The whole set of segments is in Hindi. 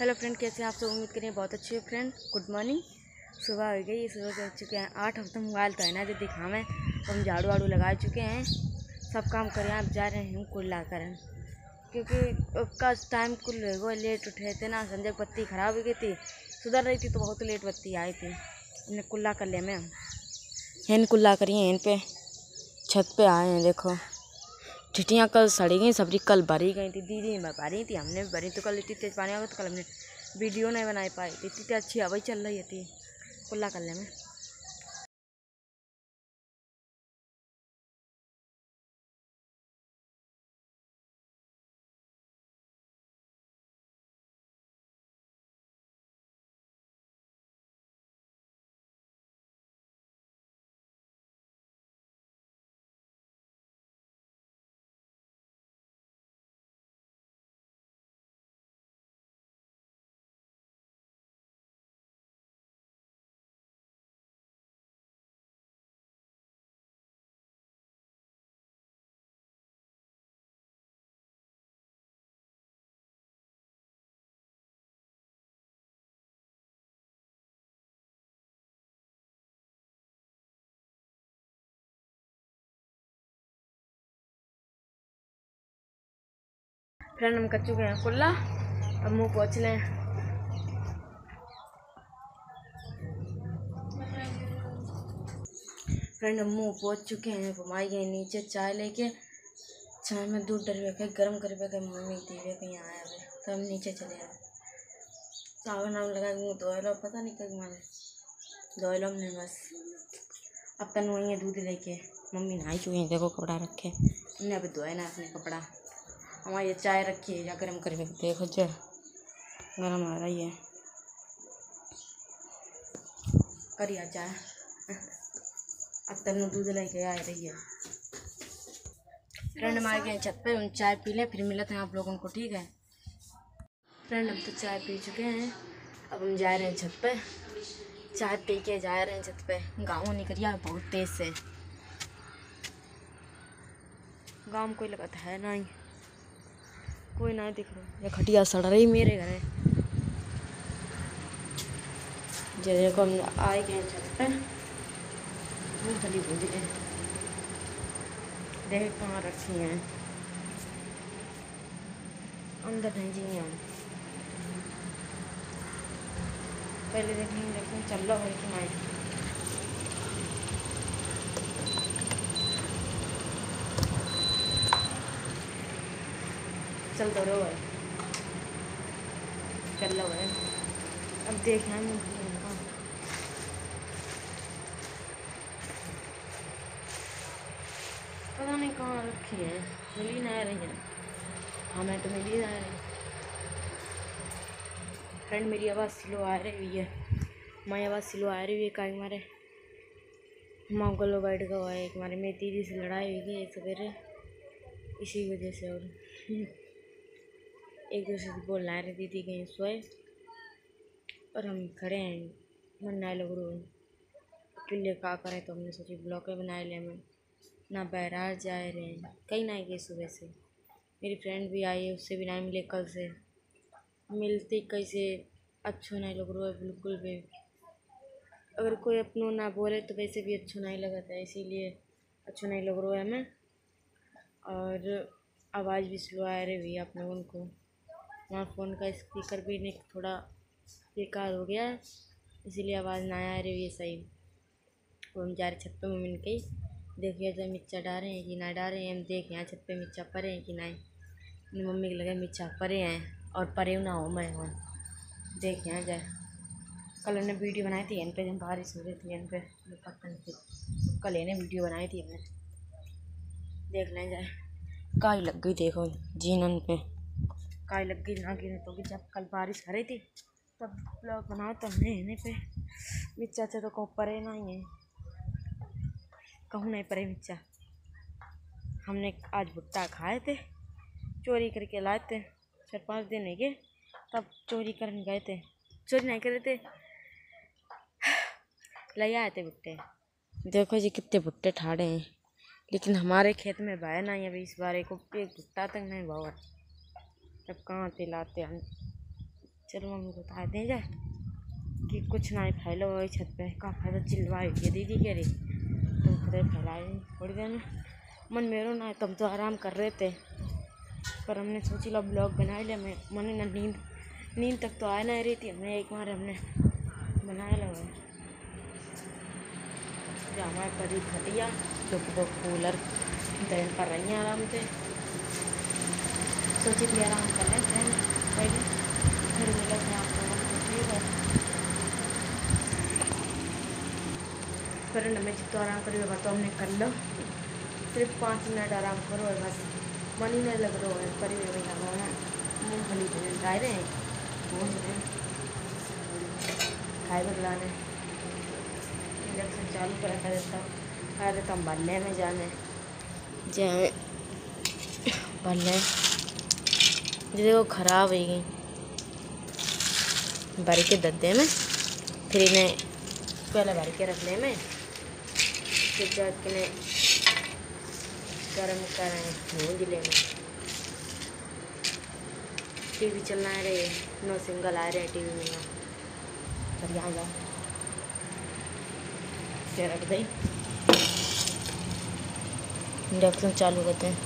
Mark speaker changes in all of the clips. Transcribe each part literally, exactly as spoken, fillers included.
Speaker 1: हेलो फ्रेंड, कैसे हैं आप सब। उम्मीद करें बहुत अच्छे हो फ्रेंड। Good morning. सुबह हो गई, सुबह कर चुके हैं आठ। अब तो मोबाइल तो है ना जो दिखावें, हम झाड़ू वाड़ू लगा चुके हैं, सब काम करें। आप जा रहे हैं हम कुल्ला करें, क्योंकि उसका टाइम कुल वो लेट उठे थे ना। संजय बत्ती ख़राब हो गई थी, सुधर रही थी तो बहुत लेट बत्ती आई थी। हमने कुल्ला कर लिया। मैं हैन कुल्ला करिए, इन पे छत पे आए हैं। देखो टिटियाँ कल सड़ी गई, सब्जी कल भरी गई थी। दीदी ने भरी थी, हमने भी भरी। तो कल इतनी तेज पानी आ गया तो कल हमने वीडियो नहीं बना पाई थी। इतनी अच्छी हवा चल रही थी। कुल्ला कर ले में फ्रेंड हम कर चुके हैं कुल्ला। अब मुँह पोंछ लें। फ्रेंड हम मुँह पोंछ चुके हैं। घुमाई गए नीचे चाय लेके। चाय में दूध डलवे के गर्म करवे के मम्मी दीवे कहीं आया है तो हम नीचे चले आए। सावन नाम लगा मुँह धोए लो, पता नहीं कब मारे धोए लो हमने बस। अब तन वही है दूध लेके। मम्मी नहाई चुकी हैं, देखो कपड़ा रखे हमने अभी धोए ना अपने कपड़ा। हमारी ये चाय रखी है या गर्म करके देखो, जो गर्म आ रही है। करिया चाय अब तक दूध लेके आ रही है। फ्रेंड हम आ गए छत पे, हम चाय पी लें फिर मिलते हैं आप लोगों को, ठीक है। फ्रेंड हम तो चाय पी चुके हैं, अब हम जा रहे हैं छत पे। चाय पी के जा रहे हैं छत पे। गाँव निकलिया बहुत तेज से। गाँव में कोई लगता है नहीं, कोई नहीं दिख रहा। ये खटिया सड़ रही मेरे घर है। जो देखो हम आए गए छत पे। मूँगफली भूज गए, देख कहाँ रखी हैं, अंदर नहीं जी हम। पहले देखेंगे देखें चल रहा है कि नहीं। चल तो रहा है, चल रहा है। अब देखें हम पता नहीं कहाँ रखी है, मिली नहीं आ रही है। हमें तो मिली नहीं आ रही। फ्रेंड मेरी आवाज़ स्लो आ रही है, हमारी आवाज़ स्लो आ रही है। कहीं हमारे माँ को लो बैठ गया है, हमारे मेरी दीदी से लड़ाई हुई है सवेरे, इसी वजह से। और एक दूसरे से बोल रहे दीदी कहीं सोए और हम खड़े हैं। मन ना लोग रो किले का करें तो हमने सोची ब्लॉक बनाए ले। हमें ना बैरार जा रहे हैं, कहीं ना गए सुबह से। मेरी फ्रेंड भी आई है, उससे भी नहीं मिले कल से। मिलती कैसे अच्छो नहीं लग रहा है बिल्कुल भी। अगर कोई अपनों ना बोले तो वैसे भी अच्छो नहीं लगता है, इसीलिए अच्छो नहीं लग रहा है हमें। और आवाज़ भी स्लो आ रही हुई है आप लोगों को। हमारा फ़ोन का स्पीकर भी नहीं थोड़ा बेकार हो गया है, इसीलिए आवाज़ ना आ रही हुई है सही। तो हम जा रहे छत पे मम्मी के, देखिए जब मिर्चा डाल रहे हैं कि ना डाल रहे हैं। हम देखें यहाँ छत पे मिर्चा पड़े हैं कि नहीं। मम्मी के लगे मिर्चा पड़े हैं और परे ना हो मैं हो। देख यहाँ जाए, कल हमने वीडियो बनाई थी इन पे जब बारिश हो रही थी। इन पे पता नहीं थी, कल इन्हें वीडियो बनाई थी हमने। देख लें जाए काई लग गई, देखो जीनन पे काई लग गई ना गिरे तो। जब कल बारिश हो रही थी तब ब्लॉग बनाओ तो हमने इन्हें पे मिर्चा तो कहूँ परे नहीं है, कहूँ नहीं परे मिर्चा। हमने आज भुट्टा खाए थे, चोरी करके लाए थे। चार पाँच दिन हो गए तब चोरी करने गए थे। चोरी नहीं कर रहे थे, ले आए थे भुट्टे। देखो जी कितने भुट्टे ठाड़े हैं, लेकिन हमारे खेत में भाया नहीं अभी इस बार। को एक भुट्टा तक नहीं भावा। तब कहाँ से लाते हम, चलो मम्मी को बता दें जाए कि कुछ ना फैलो हुआ छत पे का फायदा चिल्लवाई है दीदी कह रही तुम खुद फैलाए थोड़ी देर में मन मेरो ना तुम तो आराम कर रहे थे पर हमने सोची लो ब्लॉग बना लिया। मैं मन ना नींद नींद तक तो आ नहीं रही थी हमने एक बार हमने बनाया लगा जो हमारे परी घटिया जो वो कूलर दैन पर रही हैं आराम से सोची थी आराम कर लें फ्रेंड पहले फिर मिले थे आप लोगों को ठीक है फ्रेंड हमें जितना आराम करिएगा तो हमने कर लो सिर्फ पाँच मिनट आराम करो और बस मन ही नहीं लग रहा है परी में जाना है मूँगफली भोजन खाए रहे हैं पहुँच रहे खाए बदलाने इंडक्शन चालू कर रखा देता खा देता हम बल्ले में जाने जाए बल्ले देखो ख़राब हो गई भर के दद्दे में फिर इन्हें पहले भर के रख ले में फिर जाके इन्हें गर्म करें भूंज ले में टीवी चलना है रे नो सिंगल आ रहे टीवी में यहाँ पर यहाँ जाओ क्या रख दे इंडक्शन चालू करते हैं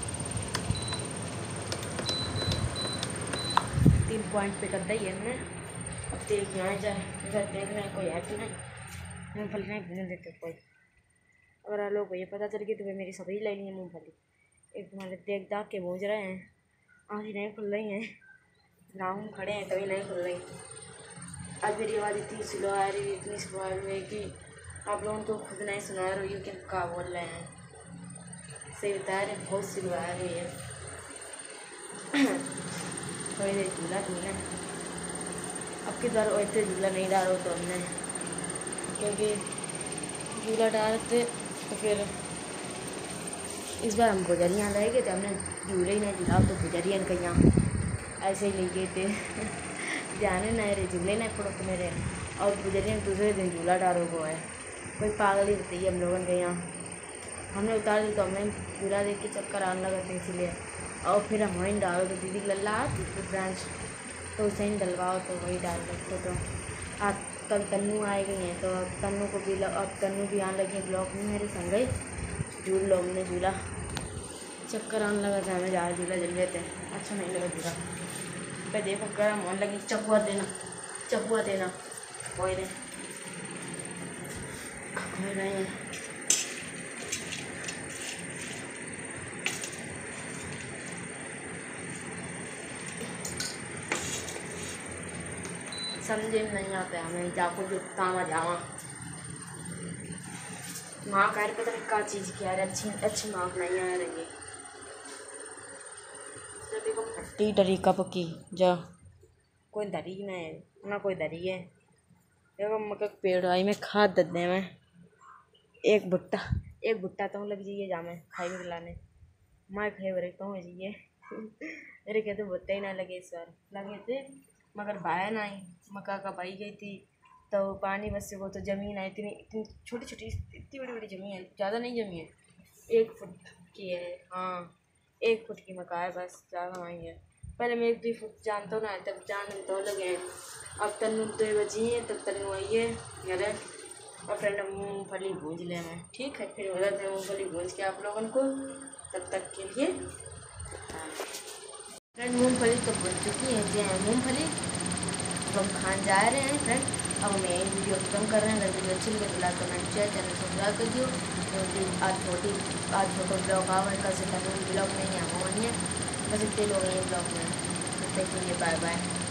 Speaker 1: तीन पॉइंट पे कर दी है हमने अब देख यहाँ जाए इधर देख रहे हैं कोई है कि नहीं मूँगफली नहीं भून देते कोई अगर आप लोग को ये पता चल गई तो वे मेरी सब्जी ले ली है मूँगफली एक तुम्हारे देख दाग के भूज रहे हैं आँखें नहीं खुल रही हैं राहू खड़े हैं कभी नहीं खुल रही आज मेरी आवाज़ इतनी स्लो आ रही है इतनी स्लो आ रही है कि आप लोगों को खुद नहीं सुना रही हो कि क्या बोल रहे हैं सही बता रहे बहुत स्लो आ रही है थोड़ी देर झूला झूला अब की बार वैसे झूला नहीं डालो तो हमने क्योंकि झूला डालते तो फिर इस बार हम गुजरियाँ ले गए थे हमने झूले ही नहीं झूला तो गुजरियाँ कहीं यहाँ ऐसे ही ले गए थे जाने नहीं रहे झूले नहीं पड़ो तो मेरे और गुजरियाँ दूसरे दिन झूला डालो को है कोई पागल ही होती है हम लोगों के यहाँ हमने उतार दी तो हमें झूला देख के चक्कर आने लगा था इसीलिए और फिर हम वहीं डालो तो दीदी लल्ला दूसरी ब्रांच तो उसे ही डलवाओ तो वही डाल रखो तो आप कल तन्नू आए गई हैं तो अब तन्नू को भी अब तन्नू भी आने लगी ब्लॉक में मेरे संग गई झूल लो हमने झूला चक्कर आने लगा था हमें ज़्यादा झूला जल गए थे अच्छा नहीं लगा झूला भाई देखो गर्म होने लगी चपुआ देना चपुआ देना कोई नहीं कोई नहीं समझे नहीं आता हमें जाको जो तामा जावा माँ कर पता नहीं क्या चीज़ की यार अच्छी अच्छी माँ नहीं आ रही देखो फट्टी डरी कब की जा कोई दरी नहीं है ना कोई दरी है देखो मक्का पेड़ आई में खाद दे में एक भुट्टा एक भुट्टा तो लग जाइए जा मैं खाई में लाने माँ खाई बरे तो हो जाइए मेरे कहते भुट्टे ही ना लगे इस बार लगे थे मगर भाया ना आई मक्का का भाई गई थी तो पानी बस से वो तो ज़मीन है इतनी इतनी छोटी छोटी इतनी बड़ी बड़ी ज़मीन है ज़्यादा नहीं जमी है एक फुट की है हाँ एक फुट की मक्का है बस ज़्यादा वहीं है पहले मैं एक दो फुट जानता हूँ ना तब जान तो लगे हैं अब तन्नू दो बजी है तब तन्नू आई है घर और फ्रेंड मूँगफली भूज ले मैं ठीक है फिर हो जाते हैं मूँगफली भूज के आप लोगों को तब तक के लिए फ्रेंड मूँगफली तो भूज चुकी है जी मूँगफली हम खान जा रहे हैं फ्रेंड अब हम यही वीडियो खत्म कर रहे हैं अगर वीडियो अच्छी लगे तो like comment share channel subscribe कर दियो क्योंकि आज छोटी आज छोटा ब्लॉग आवा कल से तक ब्लॉग नहीं आवा है बस इतने लोग हैं ब्लॉग में तब तक के लिए बाय बाय।